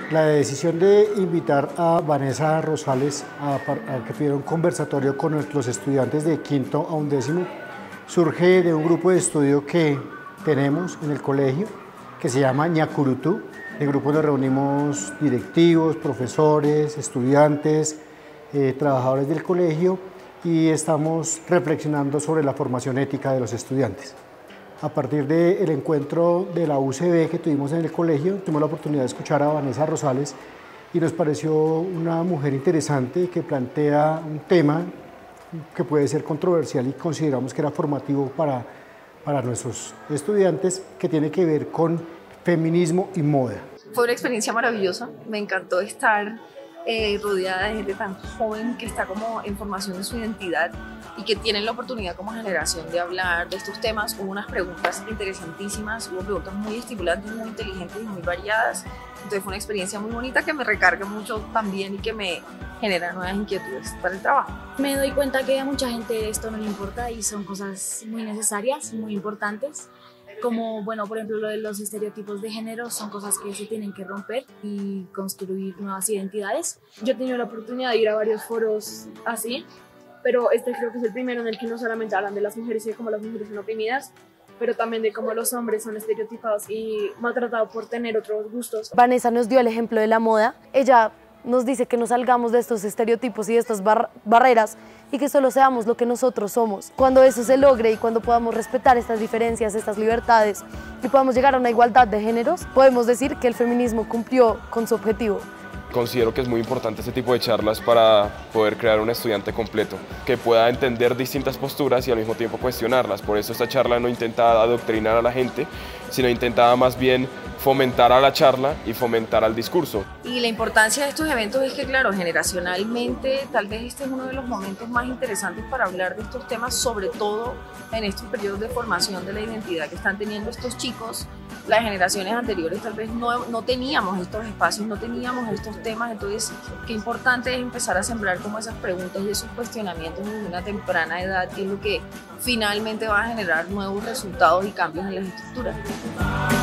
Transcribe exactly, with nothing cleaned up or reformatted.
La decisión de invitar a Vanessa Rosales a, a que tuviera un conversatorio con nuestros estudiantes de quinto a undécimo surge de un grupo de estudio que tenemos en el colegio que se llama Ñacurutú. En el grupo nos reunimos directivos, profesores, estudiantes, eh, trabajadores del colegio y estamos reflexionando sobre la formación ética de los estudiantes. A partir del encuentro de la U C B que tuvimos en el colegio, tuvimos la oportunidad de escuchar a Vanessa Rosales y nos pareció una mujer interesante que plantea un tema que puede ser controversial y consideramos que era formativo para, para nuestros estudiantes, que tiene que ver con feminismo y moda. Fue una experiencia maravillosa, me encantó estar eh, rodeada de gente tan joven que está como en formación de su identidad y que tienen la oportunidad como generación de hablar de estos temas. Hubo unas preguntas interesantísimas, hubo preguntas muy estimulantes, muy inteligentes y muy variadas. Entonces fue una experiencia muy bonita que me recarga mucho también y que me genera nuevas inquietudes para el trabajo. Me doy cuenta que a mucha gente esto no le importa y son cosas muy necesarias, muy importantes. Como, bueno, por ejemplo, lo de los estereotipos de género son cosas que se tienen que romper y construir nuevas identidades. Yo he tenido la oportunidad de ir a varios foros así, pero este creo que es el primero en el que no solamente hablan de las mujeres y de cómo las mujeres son oprimidas, pero también de cómo los hombres son estereotipados y maltratados por tener otros gustos. Vanessa nos dio el ejemplo de la moda. Ella nos dice que no salgamos de estos estereotipos y de estas bar barreras y que solo seamos lo que nosotros somos. Cuando eso se logre y cuando podamos respetar estas diferencias, estas libertades y podamos llegar a una igualdad de géneros, podemos decir que el feminismo cumplió con su objetivo. Considero que es muy importante este tipo de charlas para poder crear un estudiante completo, que pueda entender distintas posturas y al mismo tiempo cuestionarlas. Por eso esta charla no intenta adoctrinar a la gente, sino intentaba más bien fomentar a la charla y fomentar al discurso. Y la importancia de estos eventos es que, claro, generacionalmente tal vez este es uno de los momentos más interesantes para hablar de estos temas, sobre todo en estos periodos de formación de la identidad que están teniendo estos chicos. Las generaciones anteriores tal vez no, no teníamos estos espacios, no teníamos estos temas, entonces qué importante es empezar a sembrar como esas preguntas y esos cuestionamientos desde una temprana edad, que es lo que finalmente va a generar nuevos resultados y cambios en las estructuras.